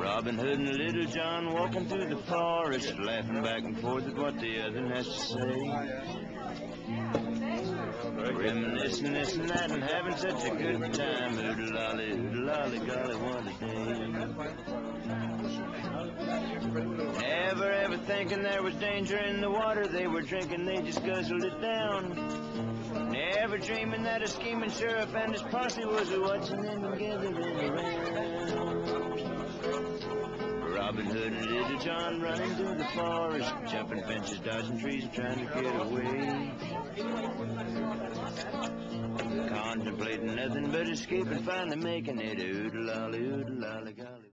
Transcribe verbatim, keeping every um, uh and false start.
Robin Hood and Little John walking through the forest, laughing back and forth at what the other has to say. Reminiscing this and that and having such a good time. Oodle-lolly, oodle-lolly, golly, what a day. Never ever thinking there was danger in the water they were drinking, they just guzzled it down. Never dreaming that a scheming sheriff and his posse was watching them and gathering around. Robin Hood and Little John running through the forest, jumping fences, dodging trees, and trying to get away. Contemplating nothing but escaping, finally making it. Oodle-lolly, oodle-lolly, golly.